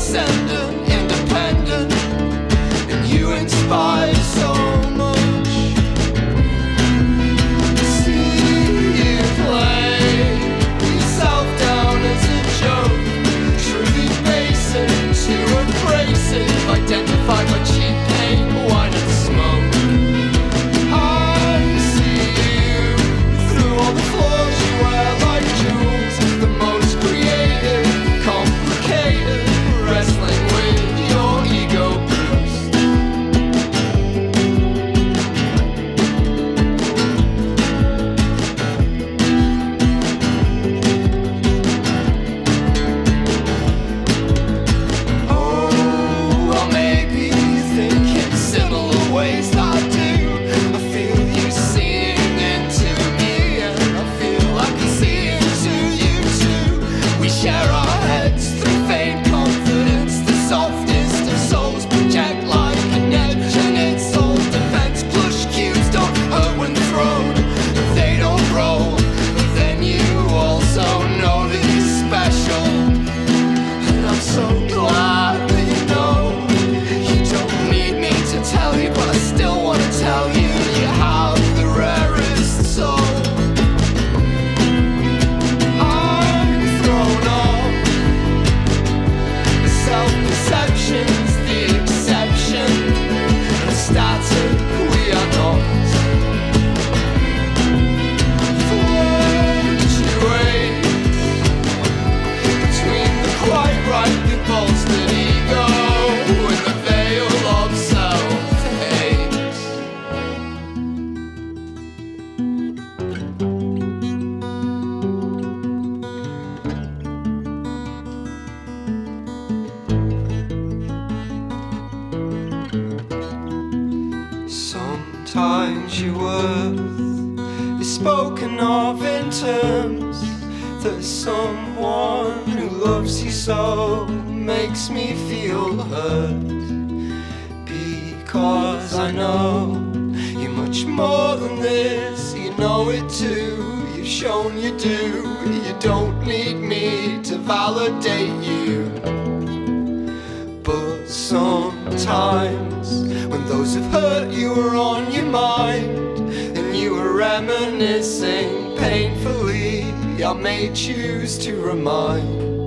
transcendent, independent, and you inspire so much. See you play yourself down as a joke, truly basing to abrasive, identified by cheap pain, wine and smoke. I see you through all the flaws you wear like jewels, the most creative, complicated, wrestling with your ego boost. Oh, well maybe you think in similar ways that I do. I feel you seeing into me, and I feel like I see into you too. We share our heads through feigned confidence. The softest of souls project like an edge, and it's all defense. Plush cues don't hurt when thrown, they don't roll. But then you also know that you're special, and I'm so glad that you know. You don't need me to tell you, but I still want to tell you, you have the rarest soul. I'm thrown off. Self-perception's the exception, and static we are not. Fluctuate between the quite right bolstered ego and the veil of self-hate. Sometimes your worth is spoken of in terms that someone who loves you so makes me feel hurt. Because I know you're much more than this, you know it too, you've shown you do. You don't need me to validate you. But sometimes when those who've hurt you are on your mind, and you are reminiscing painfully, I may choose to remind